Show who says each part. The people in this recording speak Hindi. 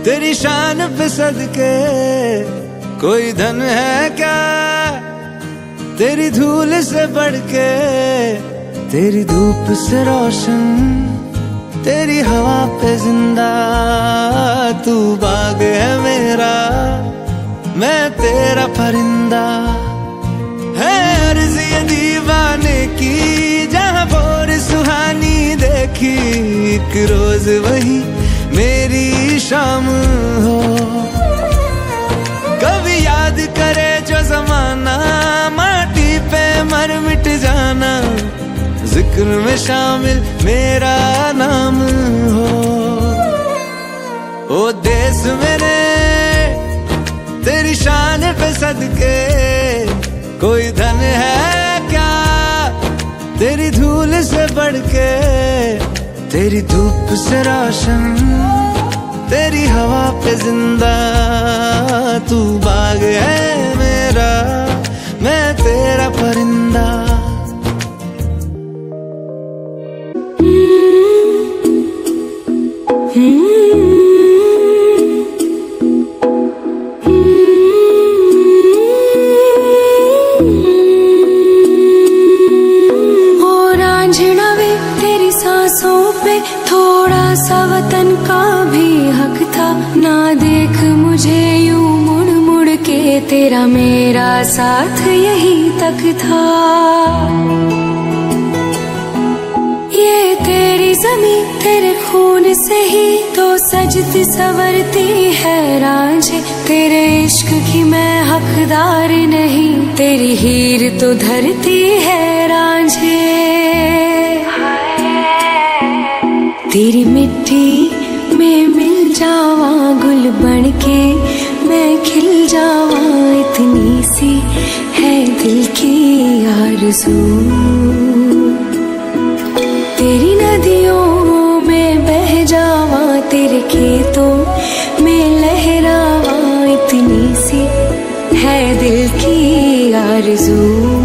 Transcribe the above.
Speaker 1: तेरी शान पे सदके कोई धन है क्या, तेरी धूल से बढ़ के, तेरी धूप से रोशन, तेरी हवा पे जिंदा। तू बाग है मेरा, मैं तेरा परिंदा। है अर्ज़ ये दीवाने की, जहाँ भोर सुहानी देखी, एक रोज वही मेरी शाम हो। कभी याद करे जो जमाना, माटी पे मर मिट जाना, जिक्र में शामिल मेरा नाम हो। ओ देश मेरे तेरी शान पे सदके कोई धन है क्या, तेरी धूल से बढ़ के, तेरी धूप से रोशन, तेरी हवा पे जिंदा। तू बाग है मेरा, मैं तेरा परिंदा।
Speaker 2: थोड़ा सा वतन का भी हक था, ना देख मुझे यूं मुड़ मुड़ के, तेरा मेरा साथ यही तक था। ये तेरी ज़मीं तेरे खून से ही तो सजती संवरती है रांझे, तेरे इश्क की मैं हकदार नहीं, तेरी हीर तो धरती है रांझे। तेरी मिट्टी में मिल जावा गुल बनके, मैं खिल जावा, इतनी सी है दिल की आरज़ू। तेरी नदियों में बह जावा, तेरे खेतों में लहरावा, इतनी सी है दिल की आरज़ू।